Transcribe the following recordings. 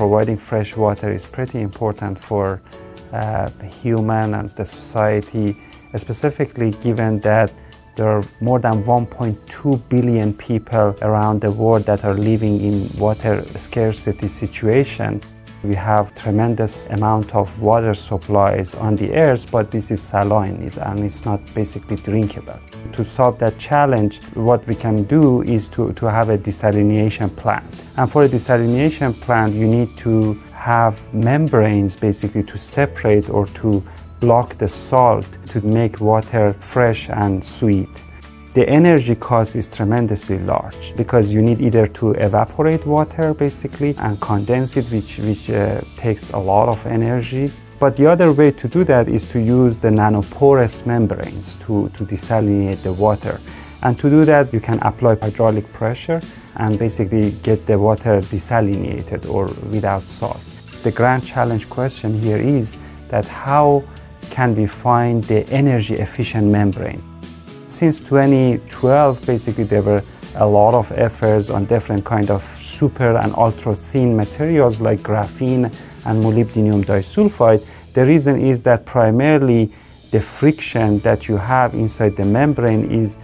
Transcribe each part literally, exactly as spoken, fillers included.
providing fresh water is pretty important for uh, human and the society, specifically given that there are more than one point two billion people around the world that are living in water scarcity situation. We have tremendous amount of water supplies on the earth, but this is saline and it's not basically drinkable. To solve that challenge, what we can do is to, to have a desalination plant. And for a desalination plant, you need to have membranes basically to separate or to block the salt to make water fresh and sweet. The energy cost is tremendously large because you need either to evaporate water basically and condense it, which, which uh, takes a lot of energy. But the other way to do that is to use the nanoporous membranes to, to desalinate the water. And to do that, you can apply hydraulic pressure and basically get the water desalinated or without salt. The grand challenge question here is that how can we find the energy efficient membrane? Since twenty twelve, basically there were a lot of efforts on different kind of super and ultra thin materials like graphene and molybdenum disulfide. The reason is that primarily the friction that you have inside the membrane is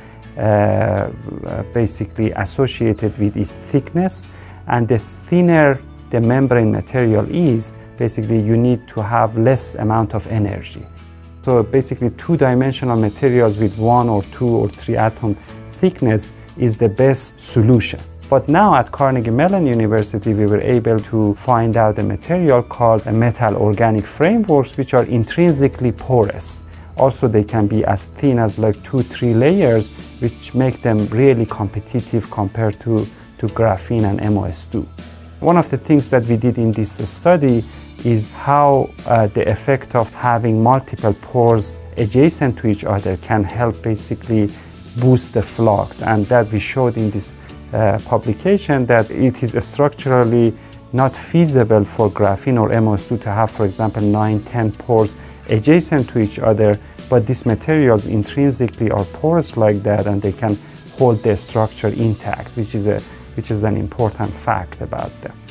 uh, basically associated with its thickness, and the thinner the membrane material is, basically you need to have less amount of energy. So basically two-dimensional materials with one or two or three atom thickness is the best solution. But now at Carnegie Mellon University, we were able to find out a material called a metal organic frameworks, which are intrinsically porous. Also, they can be as thin as like two, three layers, which make them really competitive compared to, to graphene and M O S two. One of the things that we did in this study is how uh, the effect of having multiple pores adjacent to each other can help basically boost the flux, and that we showed in this uh, publication that it is structurally not feasible for graphene or M O S two to have, for example, nine, ten pores adjacent to each other, but these materials intrinsically are porous like that, and they can hold their structure intact, which is, a, which is an important fact about them.